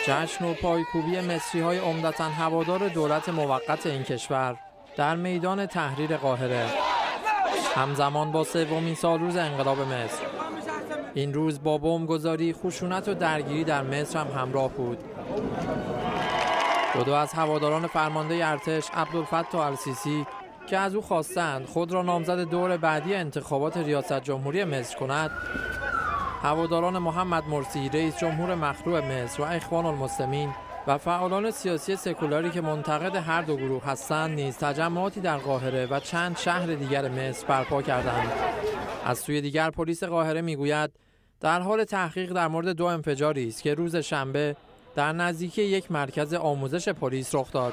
جشن و پایکوبی مصری‌های عمدتاً هوادار دولت موقت این کشور در میدان تحریر قاهره همزمان با سومین سالروز انقلاب مصر. این روز با بمبگذاری، خشونت و درگیری در مصر هم همراه بود. دو از هواداران فرمانده ارتش عبدالفتاح السیسی که از او خواستند خود را نامزد دور بعدی انتخابات ریاست جمهوری مصر کند، هواداران محمد مرسی رئیس جمهور مخلوع مصر و اخوان المسلمین و فعالان سیاسی سکولاری که منتقد هر دو گروه هستند نیز تجمعاتی در قاهره و چند شهر دیگر مصر برپا کردند. از سوی دیگر پلیس قاهره میگوید در حال تحقیق در مورد 2 انفجاری است که روز شنبه در نزدیکی یک مرکز آموزش پلیس رخ داد.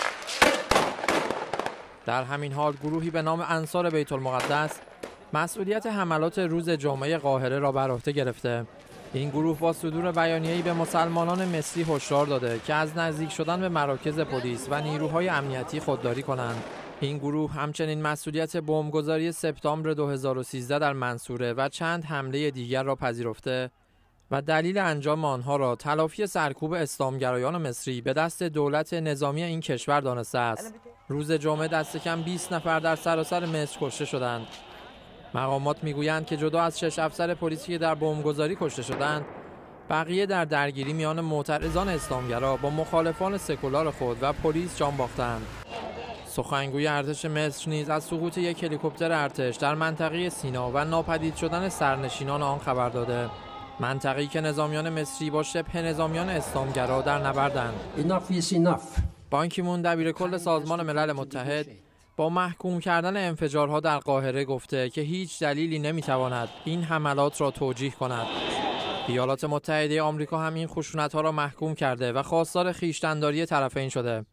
در همین حال گروهی به نام انصار بیت المقدس مسئولیت حملات روز جمعه قاهره را بر عهده گرفته. این گروه با صدور بیانیه‌ای به مسلمانان مصری هشدار داده که از نزدیک شدن به مراکز پلیس و نیروهای امنیتی خودداری کنند. این گروه همچنین مسئولیت بمبگذاری سپتامبر 2013 در منصوره و چند حمله دیگر را پذیرفته و دلیل انجام آنها را تلافی سرکوب اسلامگرایان مصری به دست دولت نظامی این کشور دانسته است. روز جمعه دست کم 20 نفر در سراسر مصر کشته شدند. مقامات میگویند که جدا از 6 افسر پلیسی که در بمبگذاری کشته شدند، بقیه در درگیری میان معترضان اسلامگرا با مخالفان سکولار خود و پلیس جان باختند. سخنگوی ارتش مصر نیز از سقوط یک هلیکوپتر ارتش در منطقه سینا و ناپدید شدن سرنشینان آن خبر داده. منطقه‌ای که نظامیان مصری با شبه نظامیان اسلامگرا در نبردند. بان کی مون دبیرکل سازمان ملل متحد با محکوم کردن انفجارها در قاهره گفته که هیچ دلیلی نمیتواند این حملات را توجیه کند. ایالات متحده آمریکا هم این خشونت‌ها را محکوم کرده و خواستار خویشتن‌داری طرفین شده.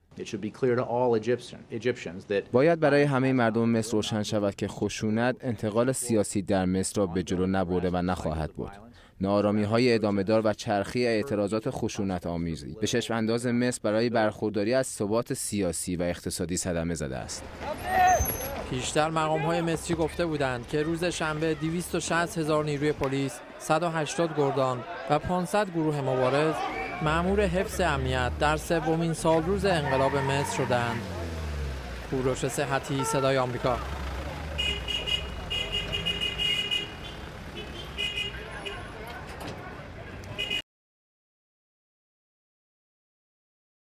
باید برای همه مردم مصر روشن شود که خشونت انتقال سیاسی در مصر را به جلو نبرده و نخواهد برد. ناآرامی‌های ادامه‌دار و چرخی اعتراضات خشونت آمیزی به چشم انداز مصر برای برخورداری از ثبات سیاسی و اقتصادی صدمه زده است. پیشتر مقام‌های مصری گفته بودند که روز شنبه 260,000 نیروی پلیس، 180 گردان و 500 گروه مبارز مأمور حفظ امنیت در سومین سالروز انقلاب مصر شدند. کوروش صحتی، صدای آمریکا.